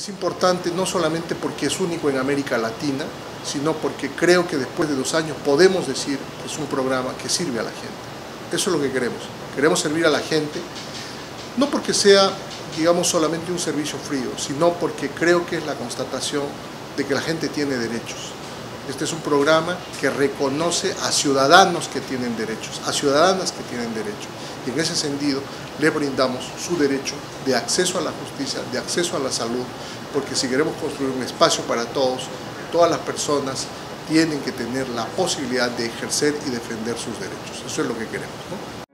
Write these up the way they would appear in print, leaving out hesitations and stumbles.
Es importante no solamente porque es único en América Latina, sino porque creo que después de 2 años podemos decir que es un programa que sirve a la gente. Eso es lo que queremos. Queremos servir a la gente, no porque sea, digamos, solamente un servicio frío, sino porque creo que es la constatación de que la gente tiene derechos. Este es un programa que reconoce a ciudadanos que tienen derechos, a ciudadanas que tienen derechos. Y en ese sentido le brindamos su derecho de acceso a la justicia, de acceso a la salud, porque si queremos construir un espacio para todos, todas las personas tienen que tener la posibilidad de ejercer y defender sus derechos. Eso es lo que queremos, ¿no?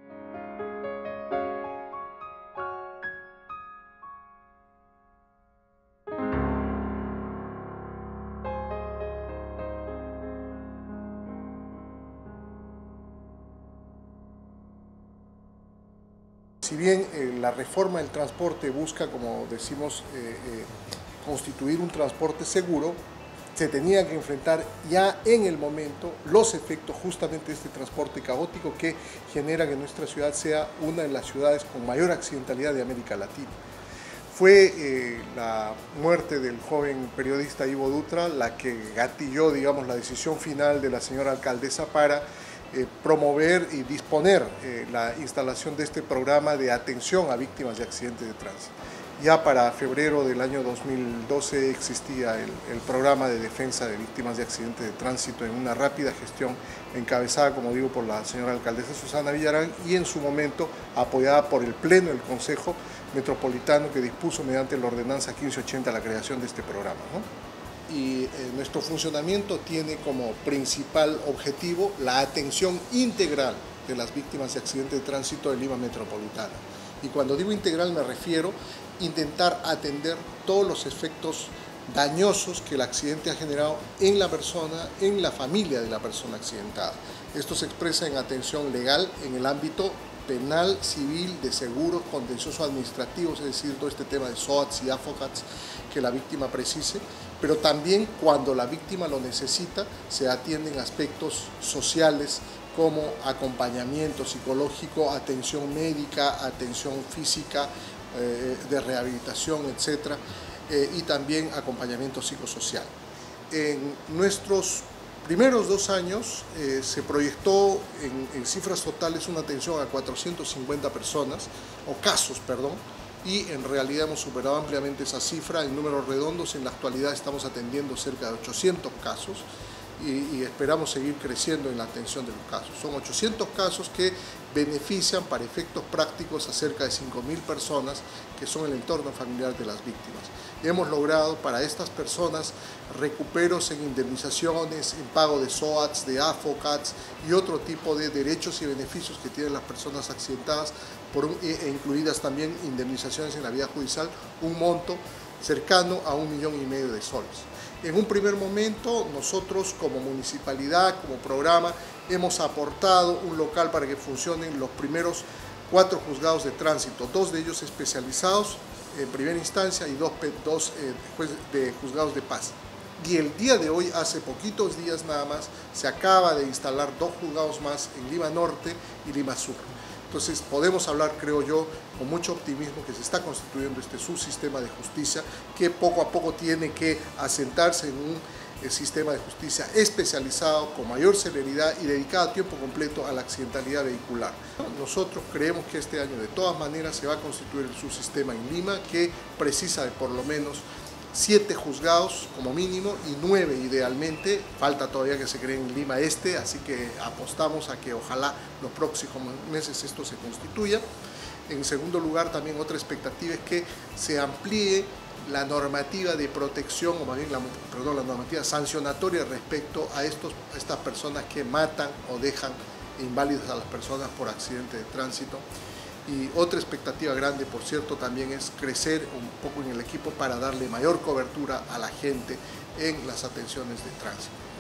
Si bien la reforma del transporte busca, como decimos, constituir un transporte seguro, se tenía que enfrentar ya en el momento los efectos justamente de este transporte caótico que genera que nuestra ciudad sea una de las ciudades con mayor accidentalidad de América Latina. Fue la muerte del joven periodista Ivo Dutra la que gatilló, digamos, la decisión final de la señora alcaldesa para promover y disponer la instalación de este programa de atención a víctimas de accidentes de tránsito. Ya para febrero del año 2012 existía el programa de defensa de víctimas de accidentes de tránsito en una rápida gestión encabezada, como digo, por la señora alcaldesa Susana Villarán y en su momento apoyada por el Pleno del Consejo Metropolitano que dispuso mediante la ordenanza 1580 la creación de este programa, ¿no? Y nuestro funcionamiento tiene como principal objetivo la atención integral de las víctimas de accidentes de tránsito de Lima Metropolitana. Y cuando digo integral me refiero a intentar atender todos los efectos dañosos que el accidente ha generado en la persona, en la familia de la persona accidentada. Esto se expresa en atención legal en el ámbito penal, civil, de seguros, contencioso administrativos, es decir, todo este tema de SOATs y AFOCATs que la víctima precise, pero también cuando la víctima lo necesita, se atienden aspectos sociales como acompañamiento psicológico, atención médica, atención física, de rehabilitación, etc. Y también acompañamiento psicosocial. En nuestros primeros 2 años se proyectó en cifras totales una atención a 450 personas, o casos, perdón, y en realidad hemos superado ampliamente esa cifra en números redondos. En la actualidad estamos atendiendo cerca de 800 casos y esperamos seguir creciendo en la atención de los casos. Son 800 casos que benefician para efectos prácticos a cerca de 5.000 personas que son el entorno familiar de las víctimas. Hemos logrado para estas personas recuperos en indemnizaciones, en pago de SOATs, de AFOCATs y otro tipo de derechos y beneficios que tienen las personas accidentadas, incluidas también indemnizaciones en la vía judicial, un monto cercano a 1,5 millones de soles. En un primer momento, nosotros como municipalidad, como programa, hemos aportado un local para que funcionen los primeros 4 juzgados de tránsito, 2 de ellos especializados en primera instancia y 2 de juzgados de paz. Y el día de hoy, hace poquitos días nada más, se acaba de instalar 2 juzgados más en Lima Norte y Lima Sur. Entonces podemos hablar, creo yo, con mucho optimismo que se está constituyendo este subsistema de justicia que poco a poco tiene que asentarse en un sistema de justicia especializado, con mayor celeridad y dedicado a tiempo completo a la accidentalidad vehicular. Nosotros creemos que este año de todas maneras se va a constituir el subsistema en Lima que precisa de por lo menos 7 juzgados como mínimo y 9 idealmente. Falta todavía que se creen en Lima Este, así que apostamos a que ojalá los próximos meses esto se constituya. En segundo lugar, también otra expectativa es que se amplíe la normativa de protección, o más bien la normativa sancionatoria respecto a estas personas que matan o dejan inválidas a las personas por accidente de tránsito. Y otra expectativa grande, por cierto, también es crecer un poco en el equipo para darle mayor cobertura a la gente en las atenciones de tránsito.